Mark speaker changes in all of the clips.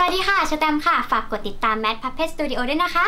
Speaker 1: วัสดีค่ะชแตมค่ะฝากกดติดตาม Mad Puppet Studio ด้วยนะคะ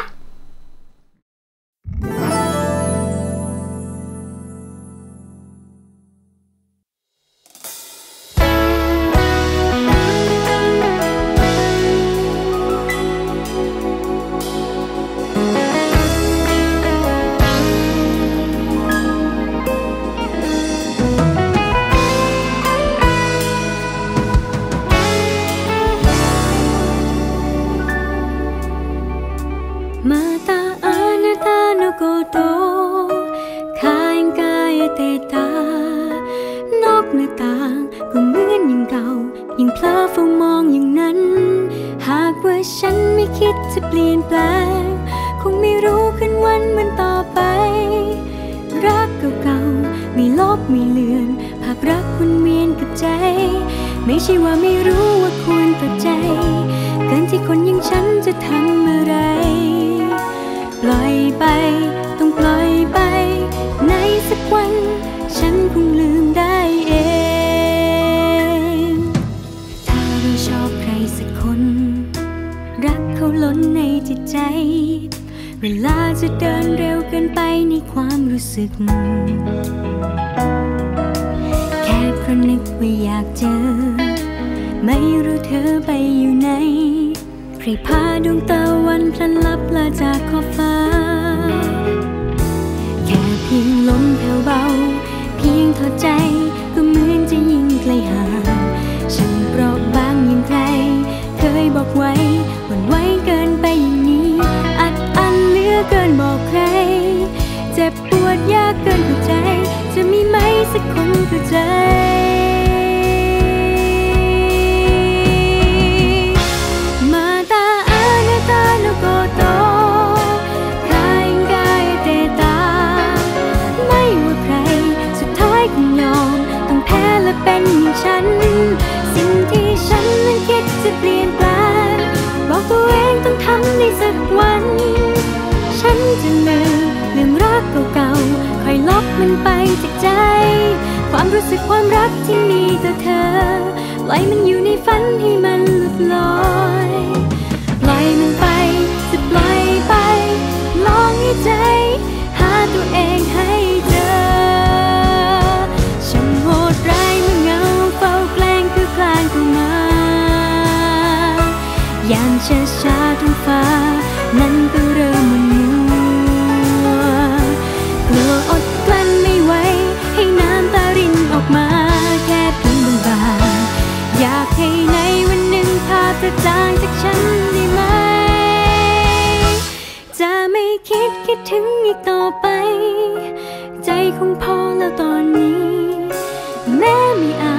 Speaker 2: ยิ่งเพลอเฝ้ามองอย่างนั้นหากว่าฉันไม่คิดจะเปลี่ยนแปลงคงไม่รู้ขึ้นวันมันต่อไปรักเก่าๆไม่ลบไม่เลือนภาพรักวนเวียนกับใจไม่ใช่ว่าไม่รู้ว่าควรตัดใจเกินที่คนอย่างฉันจะทำอะไรปล่อยไปต้องปล่อยไปในสักวันฉันคงลืมได้เองถ้าเราชอบใครสักคนรักเขาล้นในจิตใจเวลาจะเดินเร็วเกินไปในความรู้สึกแค่เพราะนึกว่าอยากเจอไม่รู้เธอไปอยู่ไหนใครพาดวงตะวันพลันลับลาจากขอบฟ้าแค่เพียงลมแผ่วเบาเพียงถอดใจก็เหมือนจะยิ่งไกลห่างฉันเปราะบางอย่างใครเคยบอกไว้วันไว้เกินไปอย่างนี้อัดอั้นเหลือเกินบอกใครเจ็บปวดยากเกินเข้าใจจะมีไหมสักคนเข้าใจเป็นอย่างฉันสิ่งที่ฉันนั้นคิดจะเปลี่ยนแปลงบอกตัวเองต้องทำในสักวันฉันจะลืมรักเก่าๆค่อยลบมันไปจากใจความรู้สึกความรักที่มีต่อเธอปล่อยมันอยู่ในฝันให้มันหลุดลอยปล่อยมันไปจะปล่อยไปลองให้ใจหาตัวเองให้เจอฉันโหดร้ายเมื่อเงาเฝ้าแกล้งคือคลานเข้ามาอย่างช้าๆท้องฟ้านั้นก็เริ่มมัวกลัวอดกลั้นไม่ไหวให้น้ำตารินออกมาแค่เพียงบางๆอยากให้ในวันหนึ่งภาพจะจางจากฉันได้ไหมจะไม่คิดถึงอีกต่อไปใจคงพอแล้วตอนนี้แม้ไม่อา